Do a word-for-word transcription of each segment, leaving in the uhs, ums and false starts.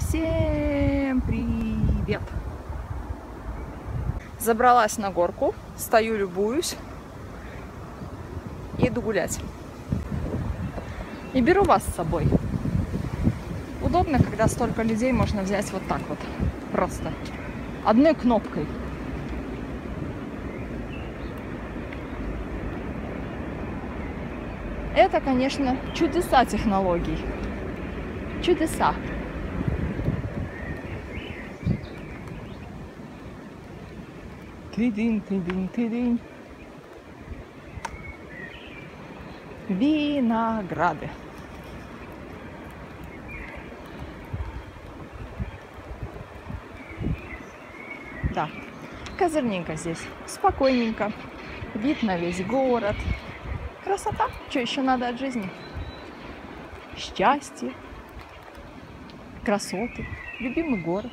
Всем привет! Забралась на горку, стою, любуюсь, иду гулять. И беру вас с собой. Удобно, когда столько людей, можно взять вот так вот, просто одной кнопкой. Это, конечно, чудеса технологий. Чудеса. Тыдынь, тыдынь, тыдынь. Винограды. Да, козырненько здесь, спокойненько. Вид на весь город. Красота. Что еще надо от жизни? Счастье. Красоты. Любимый город.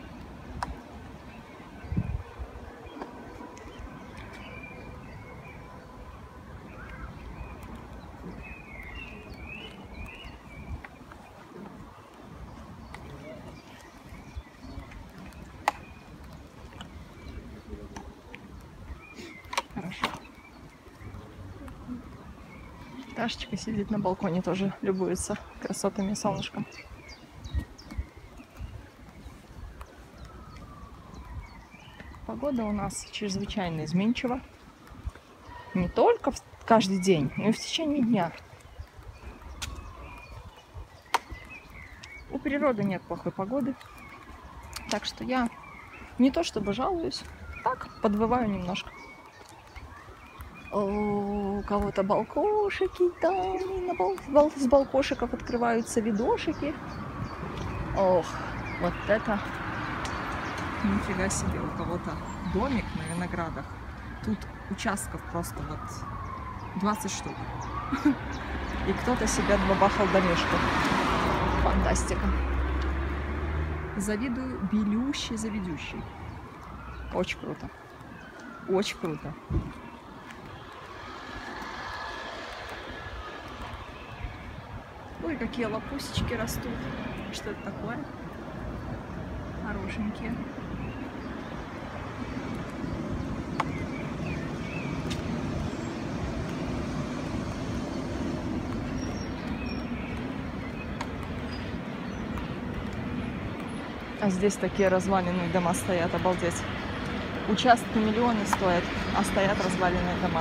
Хорошо. Ташечка сидит на балконе, тоже любуется красотами и солнышком. Погода у нас чрезвычайно изменчива. Не только в каждый день, но и в течение дня. У природы нет плохой погоды. Так что я не то чтобы жалуюсь, так подвываю немножко. О, у кого-то балкошики там, и на бал... Бал... с балкошиков открываются видошики. Ох, вот это нифига себе, у кого-то домик на виноградах. Тут участков просто вот двадцать штук. И кто-то себе отбабахал домишко. Фантастика. Завидую белющий заведущий. Очень круто. Очень круто. Ой, какие лопусечки растут. Что это такое? Хорошенькие. А здесь такие разваленные дома стоят, обалдеть. Участки миллионы стоят, а стоят разваленные дома.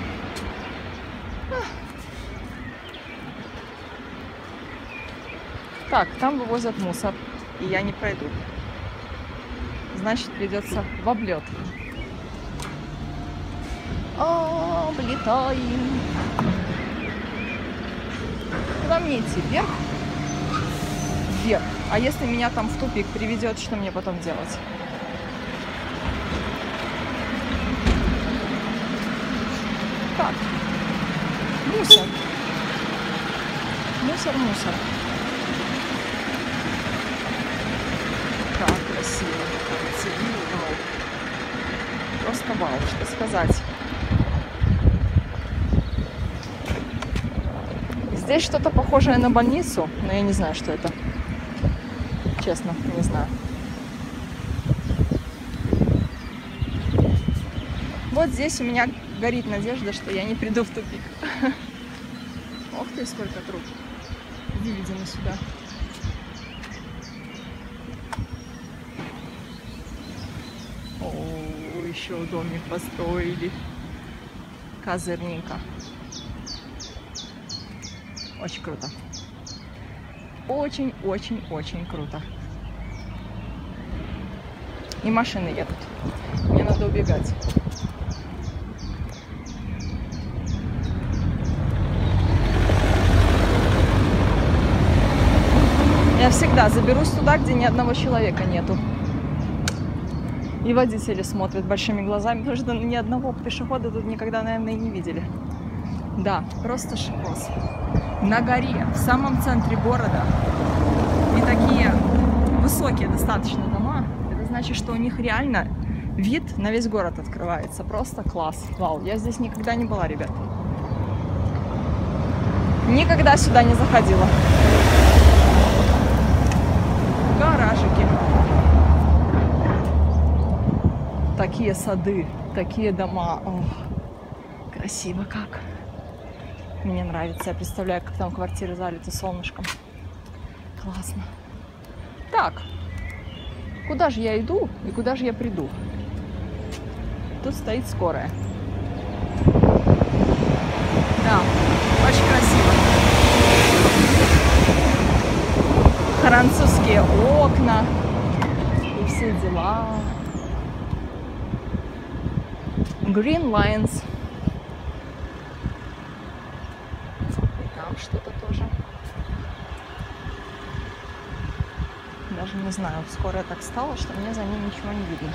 Так, там вывозят мусор, и я не пройду. Значит, придется в облет. Облетаем. Куда мне идти? Вверх? Вверх. А если меня там в тупик приведет, что мне потом делать? Так. Мусор. Мусор, мусор. Как красиво. Вау. Просто вау, что сказать. Здесь что-то похожее на больницу, но я не знаю, что это. Честно, не знаю. Вот здесь у меня горит надежда, что я не приду в тупик. Ох ты, сколько труб. Иди, видимо, сюда. О, еще домик построили. Козырненько. Очень круто. Очень-очень-очень круто. И машины едут. Мне надо убегать. Я всегда заберусь туда, где ни одного человека нету. И водители смотрят большими глазами, потому что ни одного пешехода тут никогда, наверное, и не видели. Да, просто шикос. На горе, в самом центре города. И такие высокие достаточно дома. Это значит, что у них реально вид на весь город открывается. Просто класс. Вау, я здесь никогда не была, ребят. Никогда сюда не заходила. Гора. пляжики. Такие сады, такие дома. Ох, красиво как. Мне нравится. Я представляю, как там квартиры залиты солнышком. Классно. Так, куда же я иду и куда же я приду? Тут стоит скорая. Да, очень красиво. Французские окна и все дела. Green Lines. И там что-то тоже. Даже не знаю, скоро так стало, что мне за ним ничего не видно.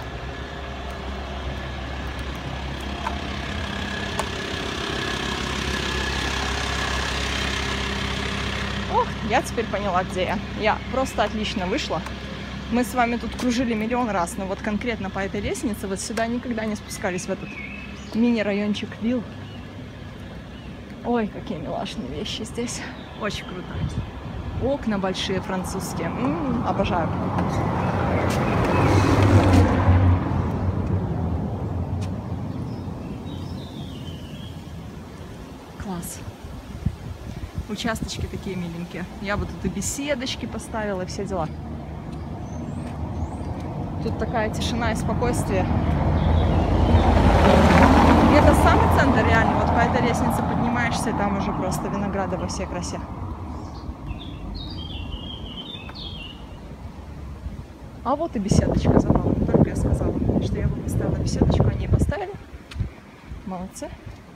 Ох, я теперь поняла, где я. Я просто отлично вышла. Мы с вами тут кружили миллион раз, но вот конкретно по этой лестнице вот сюда никогда не спускались, в этот мини-райончик вилл. Ой, какие милашные вещи здесь. Очень круто. Окна большие французские. М-м, обожаю. Класс. Участочки такие миленькие. Я бы тут и беседочки поставила, и все дела. Тут такая тишина и спокойствие. И это самый центр реально. Вот по этой лестнице поднимаешься, и там уже просто винограды во всей красе. А вот и беседочка за мной. Только я сказала, что я бы поставила беседочку. Они поставили. Молодцы.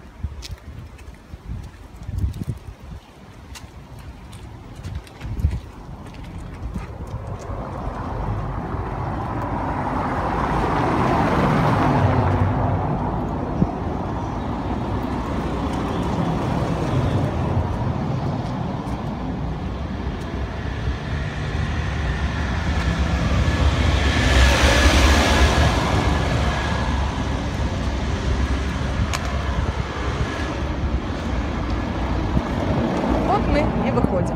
И выходим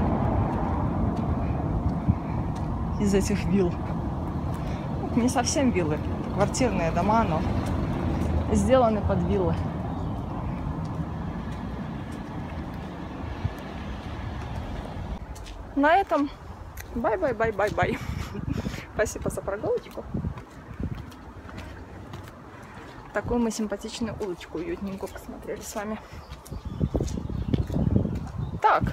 из этих вилл. Не совсем виллы, квартирные дома, но сделаны под виллы. На этом бай-бай-бай-бай-бай. Спасибо за прогулочку. Такую мы симпатичную улочку уютненькую посмотрели с вами. Так.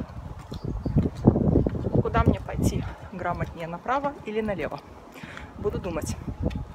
Куда мне пойти? Грамотнее, направо или налево? Буду думать.